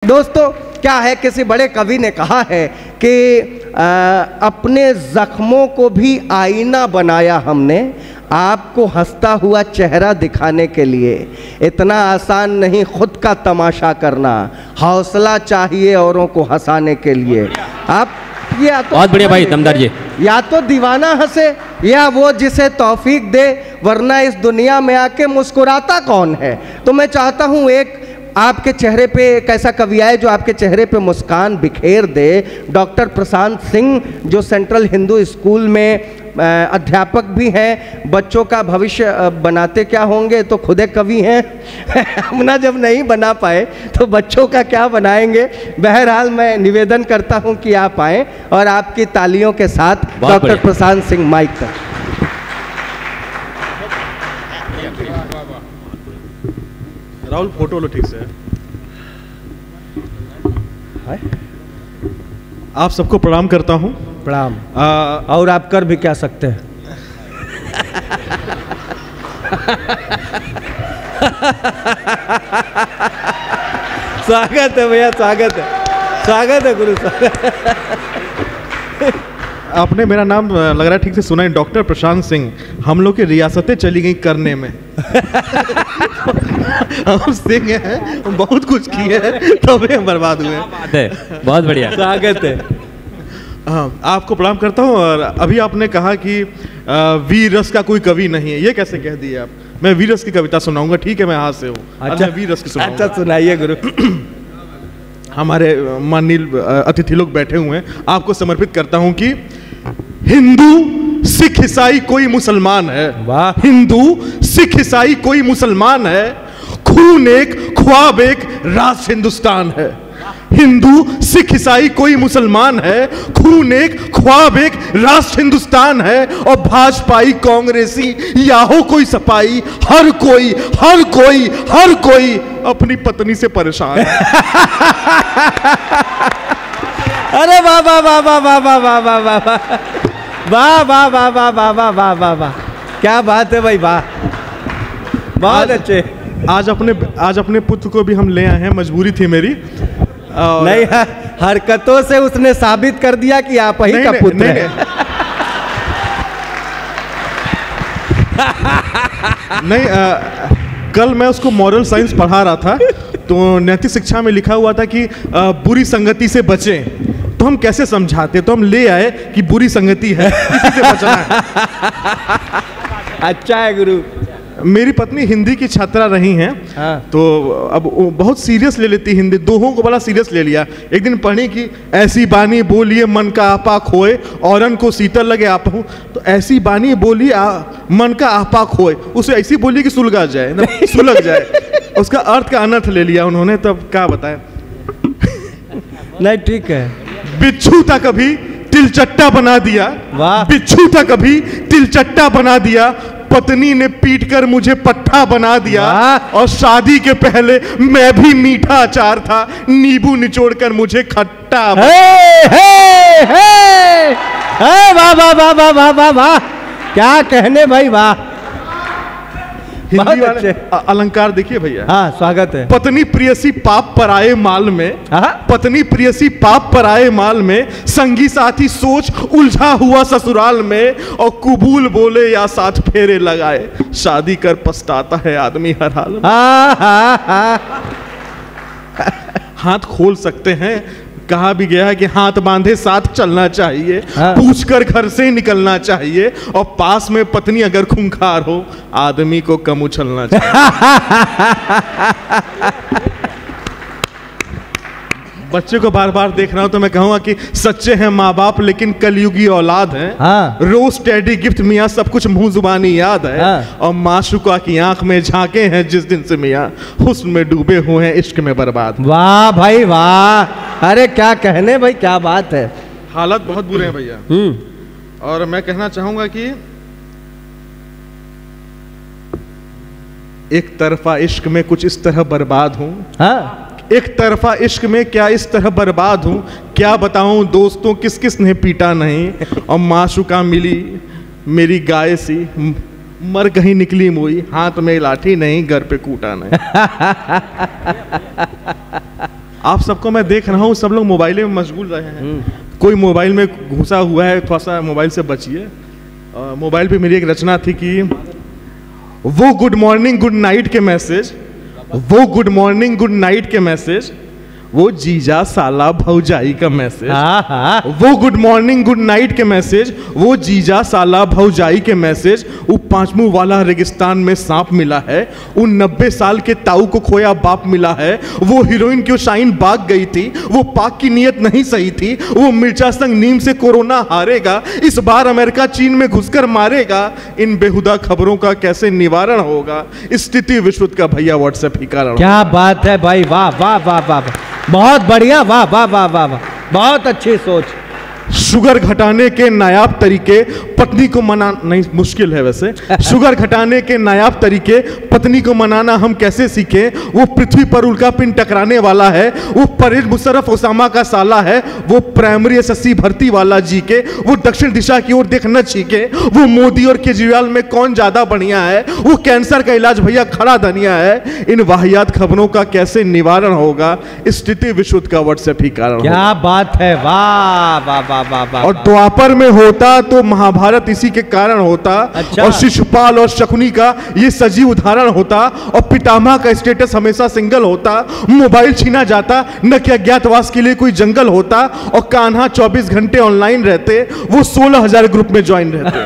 दोस्तों क्या है, किसी बड़े कवि ने कहा है कि अपने जख्मों को भी आईना बनाया हमने, आपको हंसता हुआ चेहरा दिखाने के लिए। इतना आसान नहीं खुद का तमाशा करना, हौसला चाहिए औरों को हंसाने के लिए। आप ये तो बहुत बढ़िया भाई दमदार जी, या तो दीवाना हंसे या वो जिसे तौफीक दे, वरना इस दुनिया में आके मुस्कुराता कौन है। तो मैं चाहता हूँ एक आपके चेहरे पे एक ऐसा कवि आए जो आपके चेहरे पे मुस्कान बिखेर दे। डॉक्टर प्रशांत सिंह जो सेंट्रल हिंदू स्कूल में अध्यापक भी हैं, बच्चों का भविष्य बनाते क्या होंगे, तो खुद एक कवि हैं। अपना जब नहीं बना पाए तो बच्चों का क्या बनाएंगे। बहरहाल मैं निवेदन करता हूं कि आप आएँ और आपकी तालियों के साथ डॉक्टर प्रशांत सिंह माइक पर। राहुल फोटो लो ठीक से। आप सबको प्रणाम करता हूं। प्रणाम। और आप कर भी क्या सकते हैं। स्वागत है भैया, स्वागत है, स्वागत है गुरु, स्वागत। आपने मेरा नाम लग रहा है ठीक से सुना है, डॉक्टर प्रशांत सिंह। हम लोग की रियासतें चली गई करने में। हम सिंह हैं, बहुत कुछ किए हैं, तभी हम बर्बाद हुए। बहुत बढ़िया, स्वागत है। हाँ, आपको प्रणाम करता हूँ। और अभी आपने कहा कि वीर रस का कोई कवि नहीं है, ये कैसे कह दिए आप? मैं वीर रस की कविता सुनाऊंगा, ठीक है, मैं हाथ से हूँ। अच्छा, वीर रस की सुनाऊंगा। अच्छा सुनाइए गुरु। हमारे माननीय अतिथि लोग बैठे हुए हैं, आपको समर्पित करता हूं कि हिंदू सिख ईसाई कोई मुसलमान है। वाह। हिंदू सिख ईसाई कोई मुसलमान है, खून एक ख्वाब एक, राष्ट्र हिंदुस्तान है। हिंदू सिख ईसाई कोई मुसलमान है, खून एक ख्वाब एक, राष्ट्र हिंदुस्तान है। और भाजपाई कांग्रेसी या हो कोई सपाई, हर कोई हर कोई हर कोई अपनी पत्नी से परेशान है। अरे वाह वाह वाह वाह वाह वाह वाह वाह वाह वाह वाह वाह वाह वाह वाह वाह वाह वाह, क्या बात है भाई, वाह, बहुत अच्छे। आज अपने पुत्र को भी हम ले आए हैं, मजबूरी थी मेरी। नहीं, हरकतों से उसने साबित कर दिया कि आप ही का पुत्र है। नहीं, कल मैं उसको मॉरल साइंस पढ़ा रहा था, तो नैतिक शिक्षा में लिखा हुआ था कि बुरी संगति से बचें। तो हम कैसे समझाते, तो हम ले आए कि बुरी संगति है, इसी से बचना है। अच्छा है गुरु। मेरी पत्नी हिंदी की छात्रा रही हैं। हाँ। तो अब वो बहुत सीरियस ले लेती हिंदी, दोहों को बड़ा सीरियस ले लिया। एक दिन पढ़ी कि ऐसी बानी बोलिए मन का आपा खोए, औरन को शीतल लगे आप हूँ। तो ऐसी बानी बोली मन का आपा खोए, उसे ऐसी बोली कि सुलगा जाए ना, सुलग जाए। उसका अर्थ का अनर्थ ले लिया उन्होंने, तब क्या बताए। नहीं ठीक है। बिच्छू था कभी तिलचट्टा बना दिया। वाह। बिच्छू था कभी तिलचट्टा बना दिया, पत्नी ने पीट कर मुझे पट्टा बना दिया। और शादी के पहले मैं भी मीठा अचार था, नींबू निचोड़ कर मुझे खट्टा। वाह वाह वाह वाह वाह वाह वाह, क्या कहने भाई, वाह। हिंदी वाले अलंकार देखिए भैया। हाँ, स्वागत है। पत्नी प्रियसी पाप पर आए माल में, पत्नी प्रियसी पाप पर आए माल में, संगी साथी सोच उलझा हुआ ससुराल में, और कुबूल बोले या साथ फेरे लगाए, शादी कर पछताता है आदमी हर हाल में। हाथ खोल सकते हैं, कहा भी गया है कि हाथ बांधे साथ चलना चाहिए। पूछकर घर से निकलना चाहिए, और पास में पत्नी अगर खूंखार हो, आदमी को कम उछलना चाहिए। बच्चे को बार बार देख रहा हूं तो मैं कहूंगा कि सच्चे हैं माँ बाप लेकिन कलयुगी औलाद हैं। हाँ। रोज टेडी गिफ्ट मियाँ सब कुछ मुंह जुबानी याद है। हाँ। और माशुका की आंख में झांके हैं जिस दिन से मियाँ हुस्न में डूबे हुए हैं, इश्क में बर्बाद। वाह भाई वाह, अरे क्या कहने भाई, क्या बात है। हालात बहुत बुरे हैं भैया। और मैं कहना चाहूंगा कि एक तरफा इश्क में कुछ इस तरह बर्बाद हूं। हाँ। एक तरफा इश्क में क्या इस तरह बर्बाद हूं, क्या बताऊं दोस्तों किस किस ने पीटा नहीं। और माशुका मिली मेरी गाय सी, मर कहीं निकली मोई, हाथ में लाठी नहीं घर पे कूटा नहीं। आप सबको मैं देख रहा हूँ, सब लोग मोबाइल में मशगूल रहे हैं। कोई मोबाइल में घुसा हुआ है, थोड़ा सा मोबाइल से बचिए। मोबाइल पे मेरी एक रचना थी कि वो गुड मॉर्निंग गुड नाइट के मैसेज, वो गुड मॉर्निंग गुड नाइट के मैसेज, वो जीजा साला भौजाई का मैसेज, वो गुड मॉर्निंग गुड नाइट के मैसेज, वो जीजा साला भौजाई के मैसेज, वो 5 मुंह वाला रेगिस्तान में सांप मिला है, वो 90 साल के ताऊ को खोया बाप मिला है, वो हीरोइन क्यों शाइन भाग गई थी, वो पाक की नीयत नहीं सही थी, वो मिर्चा संग नीम से कोरोना हारेगा, इस बार अमेरिका चीन में घुसकर मारेगा, इन बेहुदा खबरों का कैसे निवारण होगा, स्थिति विश्व का भैया व्हाट्सएप ही कारण। क्या बात है भाई, वाह वाह वाह वाह, बहुत बढ़िया, वाह वाह वाह वाह वाह, बहुत अच्छी सोच। शुगर घटाने के नायाब तरीके पत्नी को मना नहीं, मुश्किल है वैसे। शुगर घटाने के नायाब तरीके पत्नी को मनाना हम कैसे सीखें, वो पृथ्वी पर उल्का पिंड टकराने वाला है, वो परवेज मुशर्रफ ओसामा का साला है, वो प्राइमरी एसएससी भर्ती वाला जी के, वो दक्षिण दिशा की ओर देख न छीके, वो मोदी और केजरीवाल में कौन ज्यादा बढ़िया है, वो कैंसर का इलाज भैया खड़ा धनिया है, इन वाहियात खबरों का कैसे निवारण होगा, स्थिति विशुद्ध का व्हाट्सएप ही कारण। क्या बात है, वाह वाह वाह वाह वाह। और द्वापर में होता तो महाभारत इसी के कारण होता। अच्छा। और शिशुपाल और शकुनी का ये सजीव उदाहरण होता, और पितामह का स्टेटस हमेशा सिंगल होता, मोबाइल छीना जाता न कि अज्ञातवास के लिए कोई जंगल होता, और कान्हा 24 घंटे ऑनलाइन रहते, वो 16,000 ग्रुप में ज्वाइन रहते।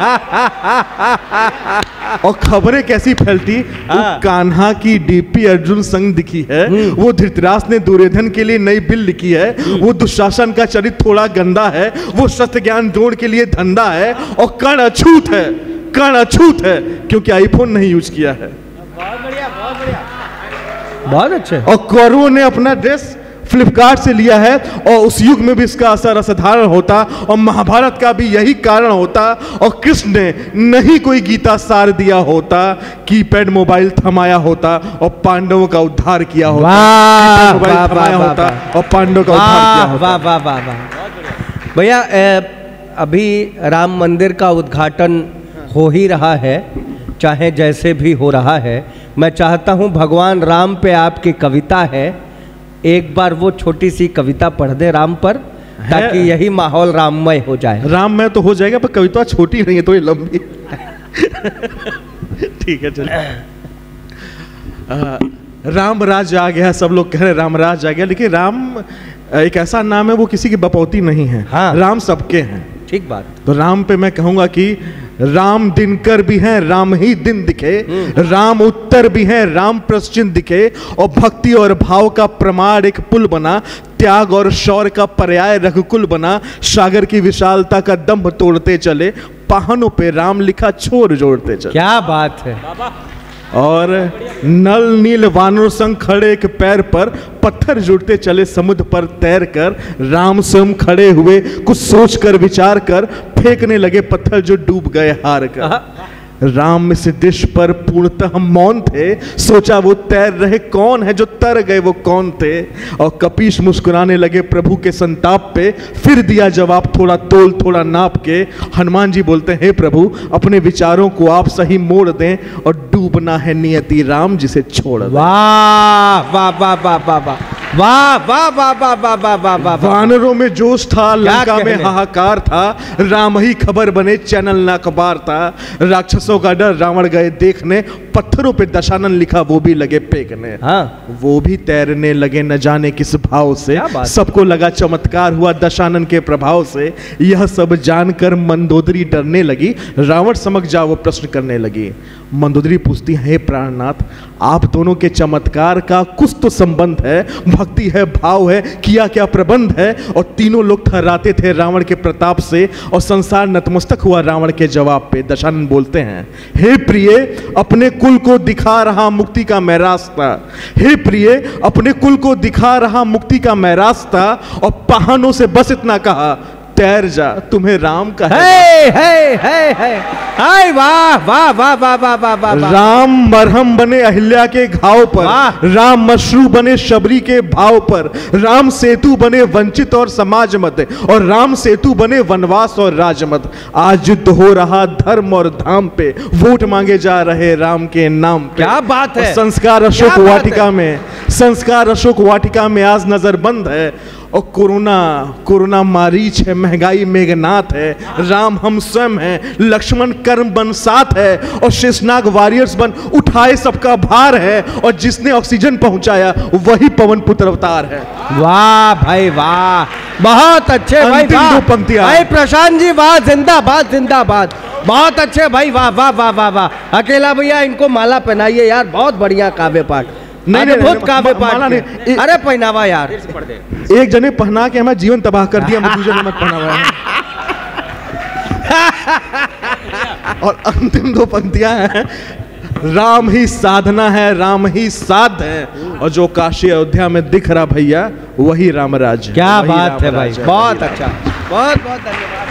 और खबरें कैसी फैलती, वो कान्हा की डीपी अर्जुन संग दिखी है, वो धृतराष्ट्र ने दुर्योधन के लिए नई बिल लिखी है, वो दुशासन का चरित्र थोड़ा गंदा है, वो सत्य ज्ञान जोड़ के लिए धंधा है, और कण अछूत है, कण अछूत है क्योंकि आईफोन नहीं यूज किया है। बहुत बढ़िया, बहुत बढ़िया, बहुत अच्छे। और कौरवों ने अपना ड्रेस फ्लिपकार्ट से लिया है, और उस युग में भी इसका असर असाधारण होता, और महाभारत का भी यही कारण होता, और कृष्ण ने नहीं कोई गीता सार दिया होता, कीपैड मोबाइल थमाया होता और पांडवों का उद्धार किया होता। मोबाइल थमाया होता और पांडवों का उद्धार किया होता। वाह वाह वाह वाह भैया, अभी राम मंदिर का उद्घाटन हो ही रहा है, चाहे जैसे भी हो रहा है। मैं चाहता हूं भगवान राम पे आपकी कविता है, एक बार वो छोटी सी कविता पढ़ दे राम पर, ताकि यही माहौल राममय हो जाए। राममय तो हो जाएगा, पर कविता छोटी नहीं है, थोड़ी लंबी। ठीक है, चलिए। राम राज आ गया, सब लोग कह रहे राम राज आ गया, लेकिन राम एक ऐसा नाम है, वो किसी की बपौती नहीं है। हाँ। राम सबके हैं। ठीक बात। तो राम पे मैं कहूंगा कि राम दिनकर भी हैं, राम ही दिन दिखे, राम उत्तर भी हैं, राम पश्चिम दिखे, और भक्ति और भाव का प्रमाण एक पुल बना, त्याग और शौर्य का पर्याय रघुकुल बना, सागर की विशालता का दंभ तोड़ते चले, पहाड़ों पे राम लिखा छोर जोड़ते चले। क्या बात है। और नल नील वानर संग खड़े एक पैर पर, पत्थर जुड़ते चले समुद्र पर तैर कर, राम स्वयं खड़े हुए कुछ सोच कर विचार कर, फेंकने लगे पत्थर जो डूब गए हार कर। राम इस देश पर पूर्णतः मौन थे, सोचा वो तैर रहे कौन है, जो तर गए वो कौन थे, और कपीश मुस्कुराने लगे प्रभु के संताप पे, फिर दिया जवाब थोड़ा तोल थोड़ा नाप के। हनुमान जी बोलते हैं, हे प्रभु अपने विचारों को आप सही मोड़ दें, और डूबना है नियति राम जिसे छोड़ दें। वाह वाह वाह वाह वाह वाह वाह वाह वाह वाह वाह वाह वाह वाह। वानरों में जोश था, लंका में हाहाकार था, राम ही खबर बने चैनल न अखबार था, राक्षसों का डर रावण गए देखने, पत्थरों पे दशानन लिखा वो भी लगे फेंकने। हाँ। वो भी तैरने लगे न जाने किस भाव से, सबको लगा चमत्कार हुआ दशानन के प्रभाव से, यह सब जानकर मंदोदरी डरने लगी, रावण समझ जा वो प्रश्न करने लगी। मंदोदरी पूछती है, प्राणनाथ आप दोनों के चमत्कार का कुछ तो संबंध है, भक्ति है भाव है किया क्या प्रबंध है, और तीनों लोग ठहराते थे रावण के प्रताप से, और संसार नतमस्तक हुआ रावण के जवाब पे। दशानन बोलते हैं, हे प्रिय अपने कुल को दिखा रहा मुक्ति का मैं रास्ता, हे प्रिय अपने कुल को दिखा रहा मुक्ति का मैं रास्ता, और पहाड़ों से बस इतना कहा तैर जा तुम्हें राम का हाय वाह वाह वाह वाह वाह वाह वाह। राम मरहम बने अहिल्या के घाव पर, राम मशरू बने शबरी के भाव पर, राम सेतु बने वंचित और समाज मत, और राम सेतु बने वनवास और राजमत। आज युद्ध हो रहा धर्म और धाम पे, वोट मांगे जा रहे राम के नाम पे। क्या बात है। संस्कार अशोक वाटिका में संस्कार अशोक वाटिका में आज नजर बंद है, और कोरोना मारीच है, महंगाई मेघनाथ है, राम हम स्वयं हैं, लक्ष्मण कर्म बन साथ है, और शेषनाग वॉरियर्स बन उठाए सबका भार है, और जिसने ऑक्सीजन पहुंचाया वही पवन पुत्र अवतार है। वाह भाई वाह, बहुत अच्छे भाई, अंतिम वाह दो पंक्तियां। भाई प्रशांत जी, वाह, जिंदाबाद जिंदाबाद, बहुत अच्छे भाई, वाह वाह वाह वाह वाह। अकेला भैया इनको माला पहनाइए यार, बहुत बढ़िया काव्य पाठ, अद्भुत काव्य पाठ। अरे पहनावा यार, एक जने पहना के हमारा जीवन तबाह कर दिया, दूसरे ने मत पहनावा। और अंतिम दो पंक्तियां हैं, राम ही साधना है, राम ही साध है, और जो काशी अयोध्या में दिख रहा भैया वही रामराज है। क्या बात है भाई, बहुत अच्छा, बहुत बहुत धन्यवाद।